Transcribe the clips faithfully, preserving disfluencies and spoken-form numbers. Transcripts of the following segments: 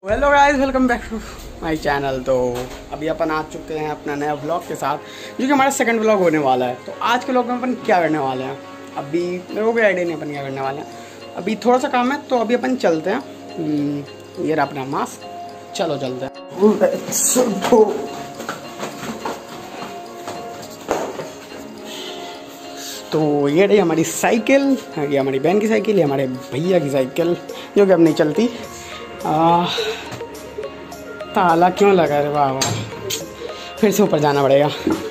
Hello guys, welcome back to my channel. तो अभी अपन आ चुके हैं अपना नया व्लॉग के साथ, जो कि हमारा सेकंड व्लॉग होने वाला है। तो आज के व्लॉग में अपन क्या करने वाले हैं, अभी मेरे को कोई आइडिया नहीं अपन क्या करने वाले हैं। अभी थोड़ा सा काम है तो अभी अपन चलते हैं। ये रहा अपना मास्क, चलो चलते हैं। तो ये रही हमारी साइकिल, ये हमारी बहन की साइकिल, ये हमारे भैया की साइकिल, जो कि अब नहीं चलती। आ, ताला क्यों लगा रे वाह वाह, फिर से ऊपर जाना पड़ेगा।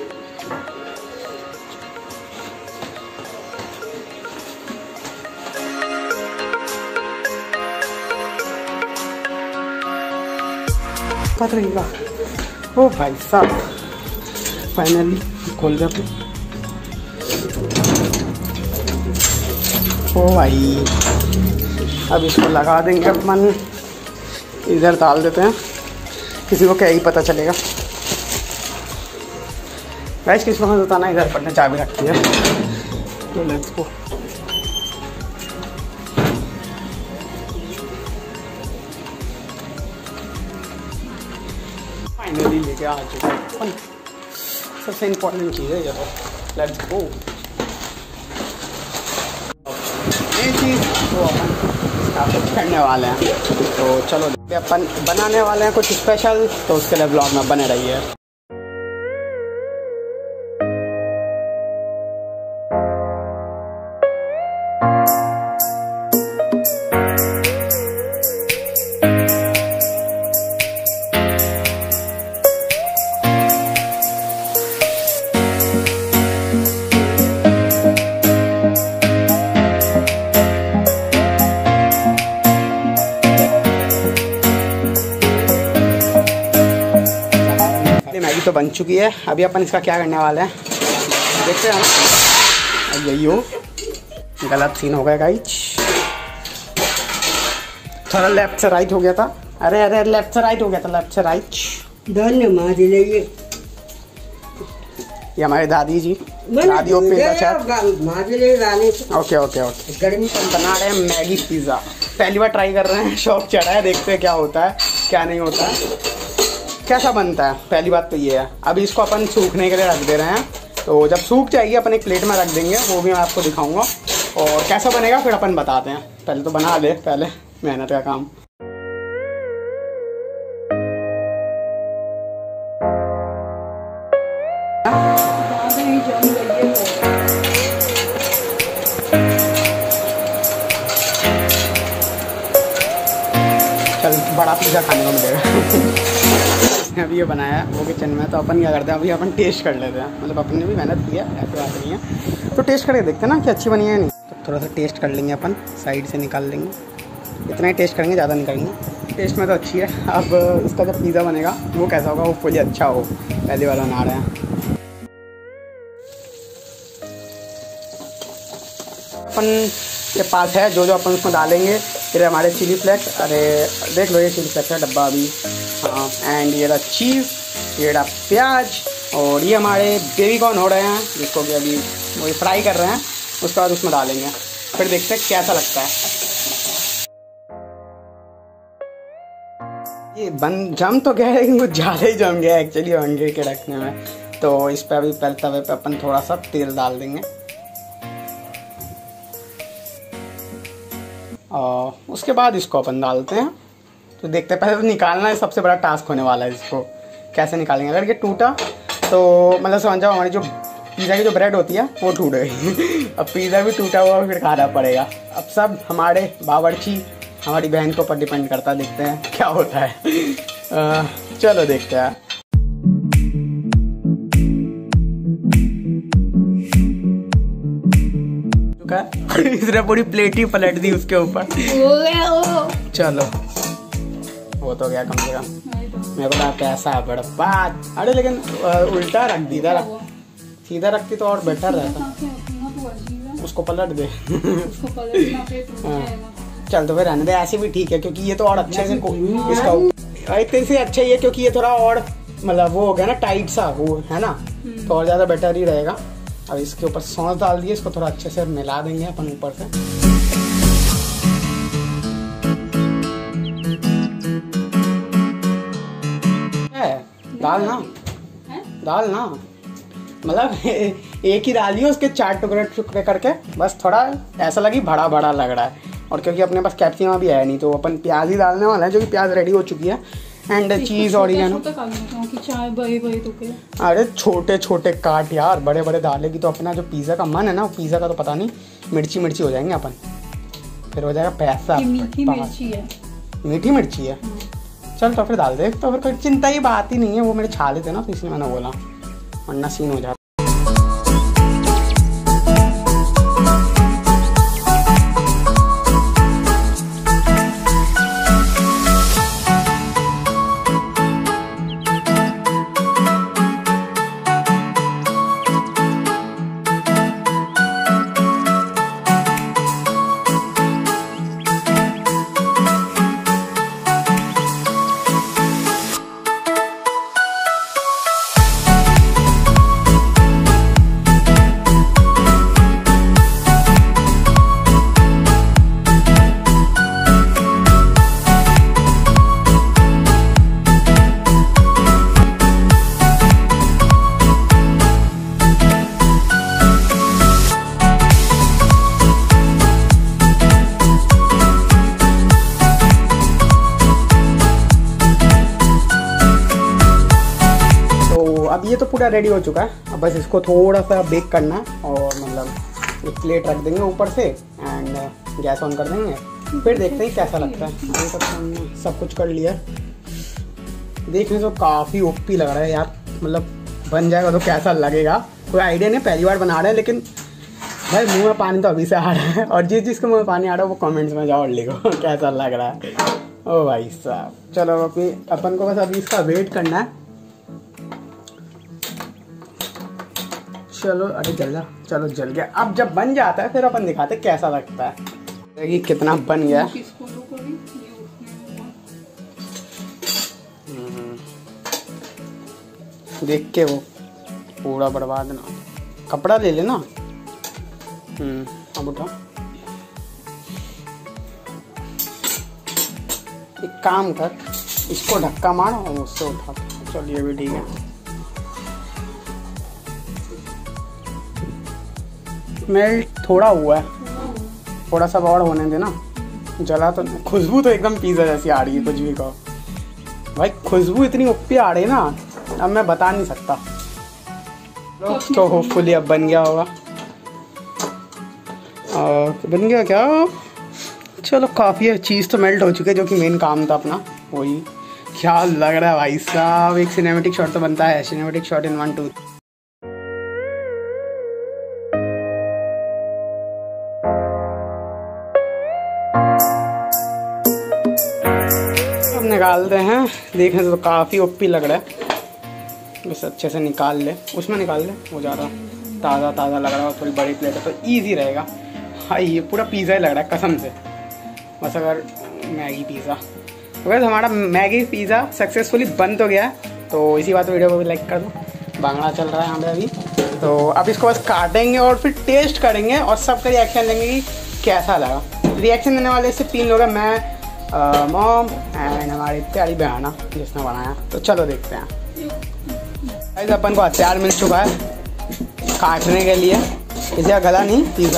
पता रहेगा। ओ भाई साहब, फाइनली खोल दे। ओ भाई, अब इसको लगा देंगे अपन, इधर डाल देते हैं, किसी को क्या ही पता चलेगा। वैसे किसी को होता ना, इधर पढ़ने चाबी रखती है। तो लेट्स गो। फाइनली लेके आ चुके हैं, सबसे इम्पोर्टेंट चीज़ है ये। तो लेट्स गो। ये चीज़ तो अपन करने वाले हैं, तो चलो अपन बनाने वाले हैं कुछ स्पेशल, तो उसके लिए ब्लॉग में बने रहिए। मैगी तो बन चुकी है, अभी अपन इसका क्या करने वाले हैं देखते हैं हम। यही हो, गलत सीन हो गया गाइस, थोड़ा लेफ्ट से राइट हो गया था। अरे अरे लेफ्ट से राइट हो गया था, लेफ्ट से राइट। धन्यवाद। ये हमारी दादी जी, दादियों पे ओके ओके ओके। गर्मी पर बना रहे हैं मैगी पिज़्ज़ा, पहली बार ट्राई कर रहे हैं, शौक चढ़ा है, देखते हैं क्या होता है क्या नहीं होता है, कैसा बनता है। पहली बात तो ये है। अभी इसको अपन सूखने के लिए रख दे रहे हैं, तो जब सूख जाएगी अपन एक प्लेट में रख देंगे, वो भी मैं आपको दिखाऊंगा। और कैसा बनेगा फिर अपन बताते हैं। पहले तो बना ले, पहले मेहनत का काम। चल बड़ा पिज़्ज़ा खाने को मिलेगा। अभी ये बनाया है वो किचन में, तो अपन क्या करते हैं, अभी अपन टेस्ट कर लेते हैं। मतलब अपन ने भी मेहनत की है, ऐसी बात नहीं है, तो टेस्ट करके देखते हैं ना कि अच्छी बनी है नहीं। तो थोड़ा सा टेस्ट कर लेंगे अपन, साइड से निकाल लेंगे, इतना ही टेस्ट करेंगे, ज़्यादा नहीं करेंगे। टेस्ट में तो अच्छी है। अब इसका जब पिज़्ज़ा बनेगा वो कैसा होगा, वो फुली अच्छा हो। पहली बार बना रहे हैं अपन के पास है जो जो अपन उसमें डालेंगे। फिर हमारे चिली फ्लेक्स, अरे देख लो ये चिली फ्लेक्स है डब्बा अभी, हाँ। एंड ये रहा चीज़, ये रहा प्याज, और ये हमारे बेबी कॉर्न हो रहे हैं, जिसको कि अभी वो फ्राई कर रहे हैं। उसके बाद उसमें डालेंगे, फिर देखते हैं कैसा लगता है। ये बन जम तो कह रहे हैं, कुछ ज़्यादा ही जम गया एक्चुअली अंडे के रखने में। तो इस पर अभी पहले तवे पे अपन थोड़ा सा तेल डाल देंगे, और उसके बाद इसको अपन डालते हैं। तो देखते हैं, पहले तो निकालना है, सबसे बड़ा टास्क होने वाला है। इसको कैसे निकालेंगे, अगर ये टूटा तो मतलब समझ जाओ हमारी जो पिज़्ज़ा की जो ब्रेड होती है वो टूट गई। अब पिज़्ज़ा भी टूटा हुआ फिर खाना पड़ेगा। अब सब हमारे बावर्ची, हमारी बहन के ऊपर डिपेंड करता है। देखते हैं क्या होता है। आ, चलो देखते हैं। इसने पूरी प्लेट ही पलट दी उसके ऊपर। चलो वो तो गया कम से कम। मेरे को पैसा बर्बाद। अरे लेकिन उल्टा रख दी, इधर सीधा रखती तो और बेटर रहता। उसको पलट दे। चल तो फिर रहने दे, ऐसे भी ठीक है, क्योंकि ये तो और अच्छे से इसका इतने से अच्छा ही है, क्योंकि ये थोड़ा और मतलब वो हो गया ना टाइट सा, वो है ना, तो और ज़्यादा बेटर ही रहेगा। अब इसके ऊपर सॉस डाल दिए, इसको थोड़ा अच्छे से मिला देंगे अपन ऊपर से। दाल ना दाल ना मतलब एक ही डाली है, उसके चार टुकड़े टुकड़े करके, बस थोड़ा ऐसा लगी बड़ा बड़ा लग रहा है। और क्योंकि अपने पास कैप्सिकम भी है नहीं तो अपन प्याज ही डालने वाला है, जो कि प्याज रेडी हो चुकी है। And cheese oregano. अरे छोटे छोटे काट यार, बड़े बड़े डालेगी तो अपना जो पिज़्ज़ा का मन है ना, वो पिज़्ज़ा का तो पता नहीं, मिर्ची मिर्ची हो जाएंगे अपन, फिर हो जाएगा पैसा। मीठी मिर्ची है, मीठी मिर्ची है। चल तो फिर डाल दे, तो फिर कोई चिंता की बात ही नहीं है। वो मेरे छाले थे ना तो इसलिए मैंने बोला, वरना सीन हो जाता। अब ये तो पूरा रेडी हो चुका है, अब बस इसको थोड़ा सा बेक करना है और मतलब एक प्लेट रख देंगे ऊपर से एंड गैस ऑन कर देंगे, फिर देखते हैं कैसा लगता है। अभी तक हमने सब कुछ कर लिया, देखने से काफ़ी ओपी लग रहा है यार, मतलब बन जाएगा तो कैसा लगेगा कोई आइडिया नहीं, पहली बार बना रहे हैं। लेकिन भाई मुँह में पानी तो अभी से आ रहा है, और जिस जिसके मुँह में पानी आ रहा है वो कमेंट्स में जाओ और लिखो कैसा लग रहा है। ओ भाई साहब, चलो अपनी अपन को बस अभी इसका वेट करना है। चलो अरे जल जा, चलो जल गया। अब जब बन जाता है फिर अपन दिखाते कैसा लगता है, देखिए कितना बन गया। देख के वो पूरा बर्बाद ना, कपड़ा ले लेना। हम्म अब उठा, एक काम कर, इसको धक्का मार और उससे उठा। चलिए भी ठीक है। स्मेल थोड़ा हुआ है, थोड़ा सा और होने देना, जला तो। खुशबू तो एकदम पिज़्ज़ा जैसी आ रही है, कुछ भी कहो भाई, खुशबू इतनी ओपी आ रही है ना, अब मैं बता नहीं सकता। तो होपफुली अब बन गया होगा, और बन गया क्या, चलो काफ़ी है। चीज़ तो मेल्ट हो चुकी है, जो कि मेन काम था अपना, वही। क्या लग रहा है भाई साहब, एक सिनेमेटिक शॉट तो बनता है, cinematic shot in one two. निकालते हैं, देखने से तो काफ़ी ओपी लग रहा है, बस अच्छे से निकाल ले, उसमें निकाल ले, वो ज़्यादा ताज़ा ताज़ा लग रहा है और थोड़ी बड़ी प्लेट है तो इजी रहेगा। हाँ ये पूरा पिज़्ज़ा ही लग रहा है कसम से, बस अगर मैगी पिज़्ज़ा। वैसे हमारा मैगी पिज़्ज़ा सक्सेसफुली बन तो गया है, तो इसी बात वीडियो को भी लाइक कर दो। बांगड़ा चल रहा है यहाँ पे अभी, तो अब इसको बस काटेंगे और फिर टेस्ट करेंगे और सबका रिएक्शन लेंगे कि कैसा लगा। रिएक्शन देने वाले सिर्फ तीन लोग हैं, मैं, मॉम एंड हमारी प्यारी बहना जिसने बनाया। तो चलो देखते हैं। गाइस अपन को हथियार मिल चुका है काटने के लिए, इसे गला नहीं पिज़्ज़ा,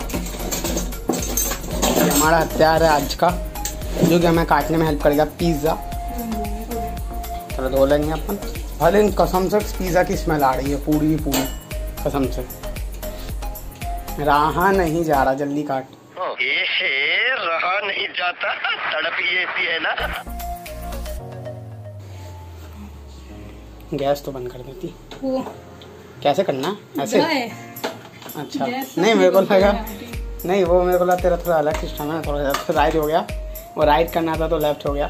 हमारा हथियार है आज का, जो कि हमें काटने में हेल्प करेगा पिज़्ज़ा। चलो धो लेंगे अपन। भले इन कसम से पिज़्ज़ा की स्मेल आ रही है पूरी की पूरी, कसम से रहा नहीं जा रहा, जल्दी काट। रहा नहीं जाता, तड़प ही ऐसी है ना। गैस तो बंद कर देती। वो कैसे करना है ऐसे? अच्छा नहीं मेरे को लगा, नहीं वो मेरे को लगा तेरा थोड़ा अलग सिस्टम है, थोड़ा सा राइट हो गया, वो राइट करना था तो लेफ्ट हो गया।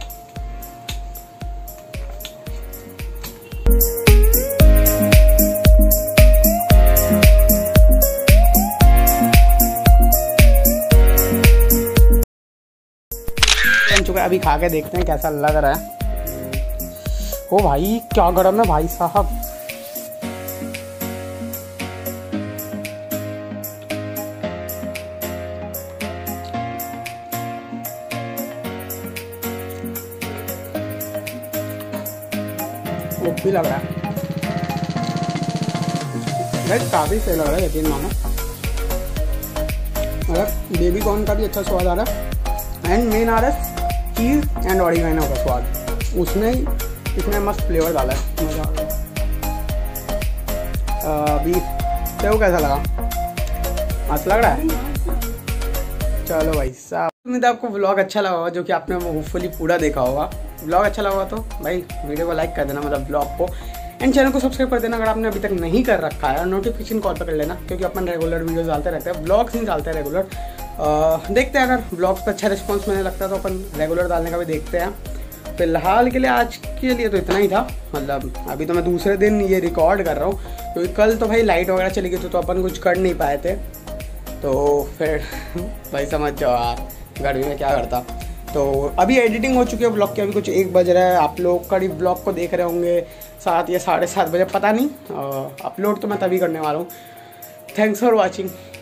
चुका, अभी खा के देखते हैं कैसा लग रहा है। ओ भाई क्या गरम है भाई साहब, भी लग रहा है भाई, काफ़ी सही लग रहा है यकीन मानो। मतलब बेबी कॉर्न का भी अच्छा स्वाद आ रहा है एंड मेन आ रहा है चीज़ एंड ऑरिगेनो का स्वाद, उसमें ही इतना मस्त फ्लेवर डाला है, मज़ा आ गया। अभी सेव कैसा लगा? मस्त लग रहा है। चलो भाई साहब, उम्मीद है आपको व्लॉग अच्छा लगा होगा, जो कि आपने होपफुली पूरा देखा होगा। व्लॉग अच्छा लगा तो भाई वीडियो को लाइक कर देना, मतलब व्लॉग को, एंड चैनल को सब्सक्राइब कर देना अगर आपने अभी तक नहीं कर रखा है, और नोटिफिकेशन कॉल पर कर लेना, क्योंकि अपन रेगुलर वीडियोस डालते रहते हैं, व्लॉग्स नहीं डालते हैं रेगुलर। देखते हैं अगर व्लॉग्स पर अच्छा रिस्पॉन्स मिलने लगता है तो अपन रेगुलर डालने का भी देखते हैं। फिलहाल के लिए आज के लिए तो इतना ही था। मतलब अभी तो मैं दूसरे दिन ये रिकॉर्ड कर रहा हूँ, क्योंकि कल तो भाई लाइट वगैरह चली गई थी तो अपन कुछ कर नहीं पाए थे, तो फिर भाई समझ जाओ यार गर्मी में क्या करता। तो अभी एडिटिंग हो चुकी है ब्लॉग की, अभी कुछ एक बज रहा है, आप लोग करीब ब्लॉग को देख रहे होंगे सात या साढ़े सात बजे, पता नहीं। अपलोड तो मैं तभी करने वाला हूँ। Thanks for watching.